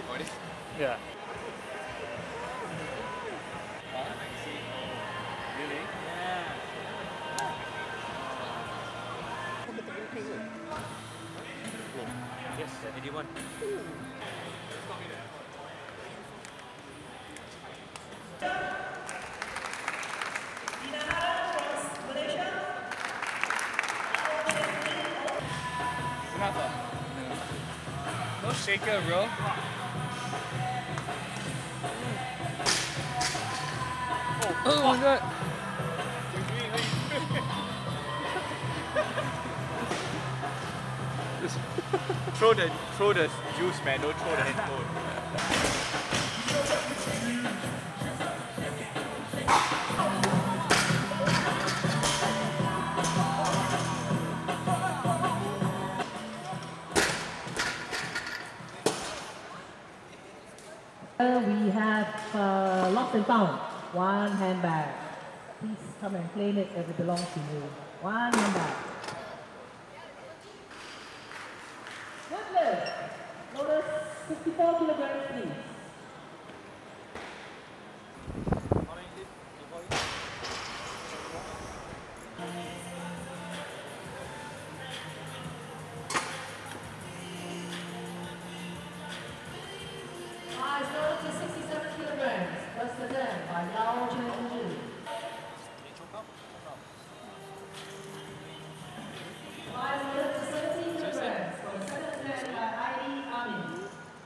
Oh, this? Yeah. Really? Yeah. Yes, 81. Kenapa? No shaker, bro. Oh my god. Throw the juice, man. Don't throw the headphone. We have lost and found. One handbag. Please come and claim it as it belongs to you. One handbag. Necklace. Notice 54 kilograms, please. Size to 67 kilograms. First attempt by Yao Chen-Zhi. Size to 17 kilograms. For the second attempt by Heidi Amin.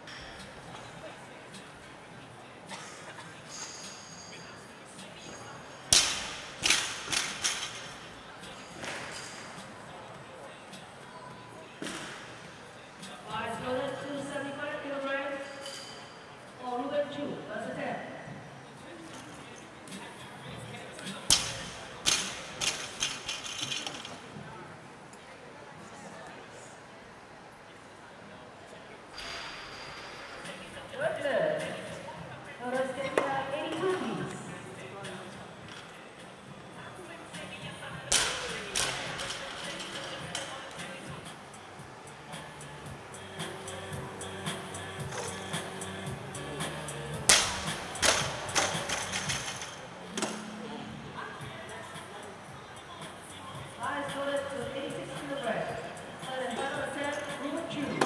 Size to 75 kilograms. For Ruben Chu. First attempt. Goodness. Notice 82, please. Size to 86 kilograms. Third and final attempt, Ruben Chu.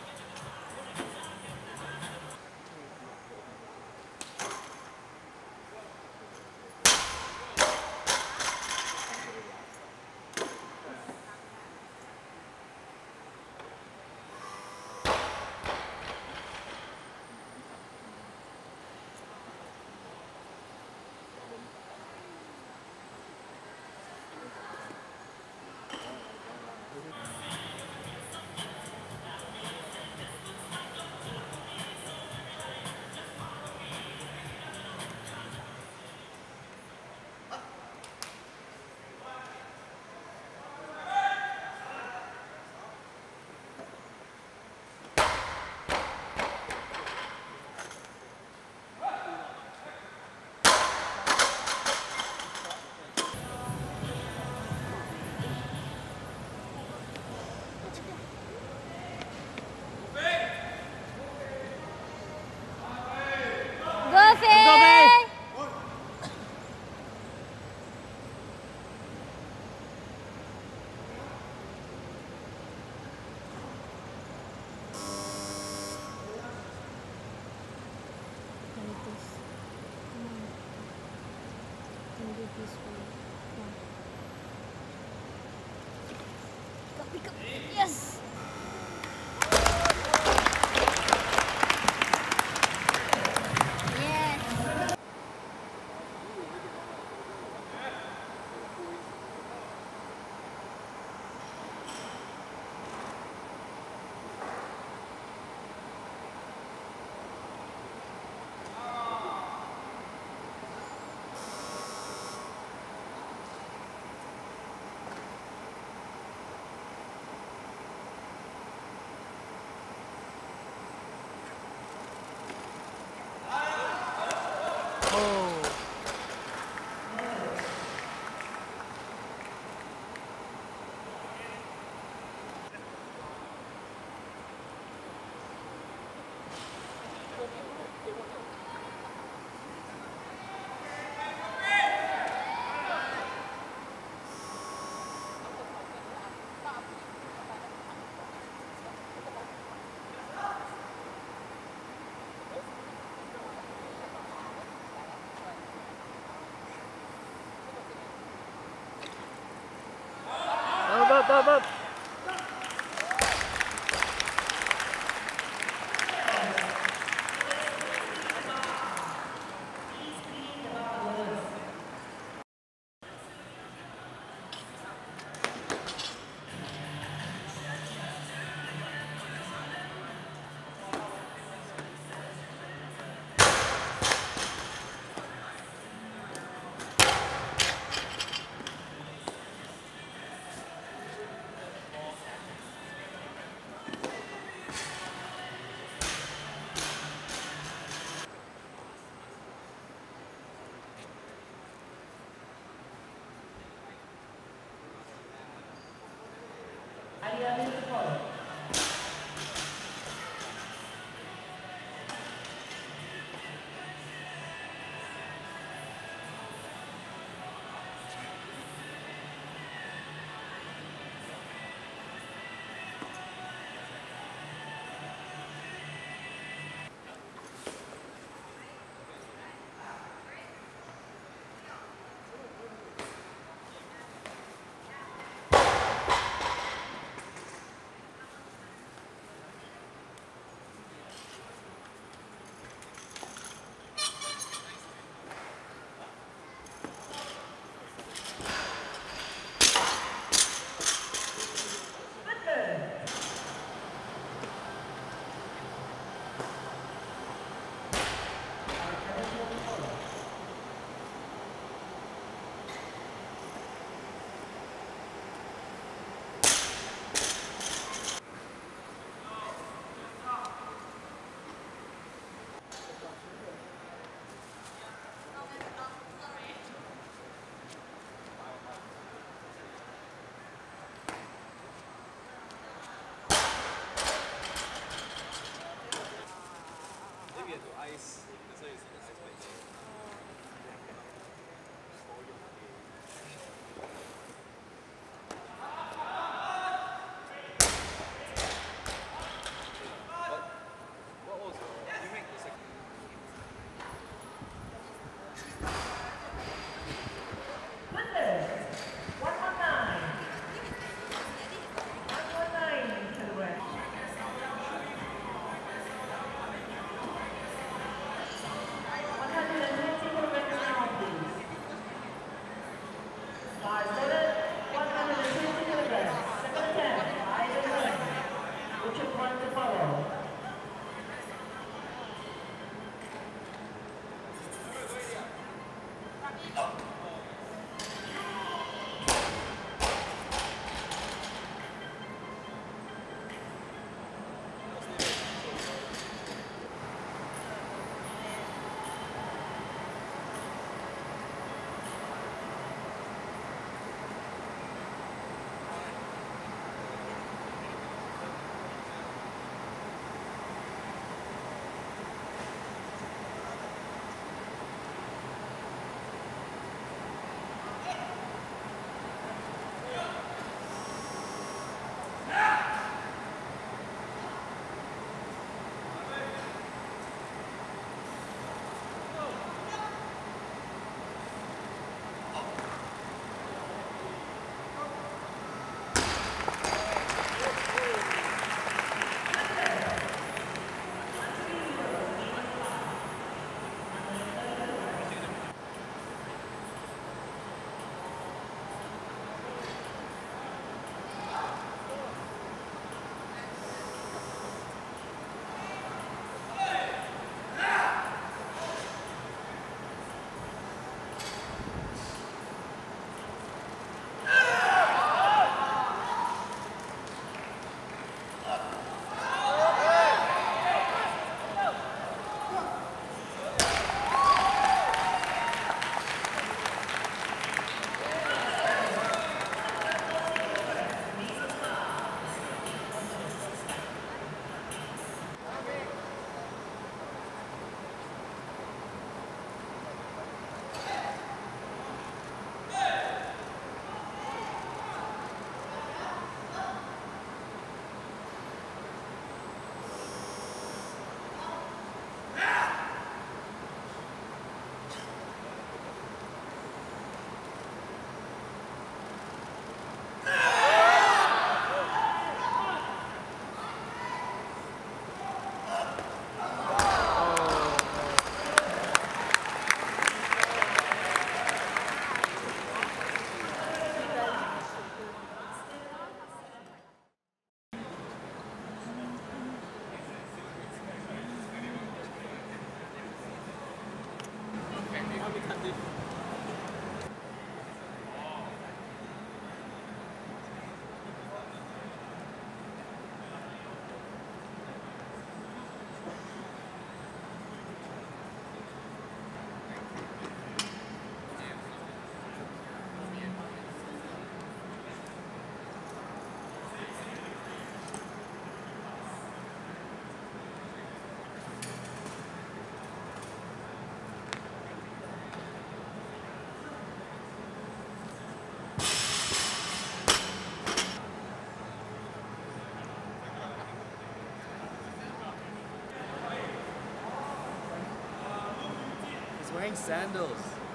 Go, Faye! Yes! Yes! point to follow. He's wearing sandals.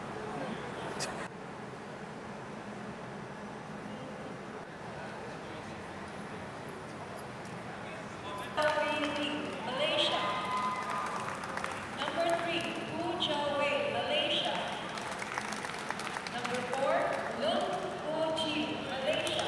Malaysia. Number 3, Hu Jiawei, Malaysia. Number 4, Lung Ho Ji, Malaysia.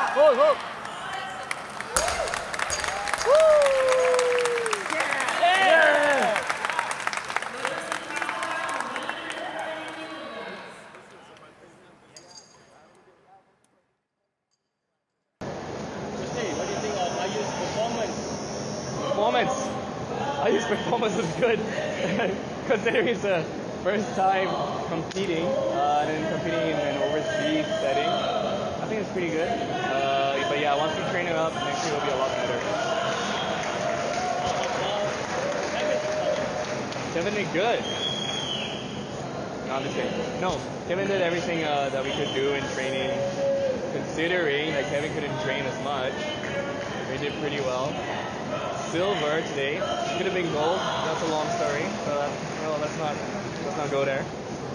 Hold, hold. What do you think of Ayu's performance? Performance. Ayu's performance was good, considering it's the first time competing and then competing in an overseas setting. I think it's pretty good. But yeah, once we train it up, next year will be a lot better. Kevin did good. No, I'm just kidding. No, Kevin did everything that we could do in training. Considering that Kevin couldn't train as much, we did pretty well. Silver today. Could have been gold. That's a long story. So let's not go there.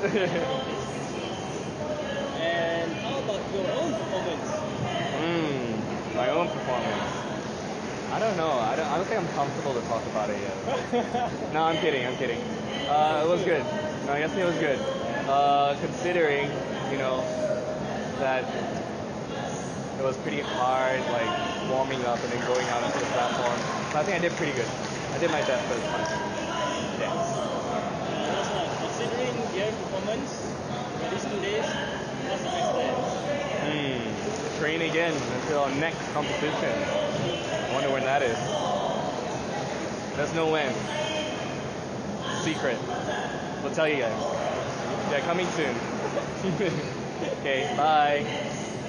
And how about your own performance? My own performance. I don't know. I don't think I'm comfortable to talk about it yet. No, I'm kidding. It was good. No, yesterday was good. Considering, that it was pretty hard, like warming up and then going out onto the platform. But I think I did pretty good. I did my best for this time. Yes. Considering your performance for these 2 days, what's the next step? Train again until our next competition. I wonder when that is. There's no when. Secret. We'll tell you guys. Yeah, coming soon. Okay, bye.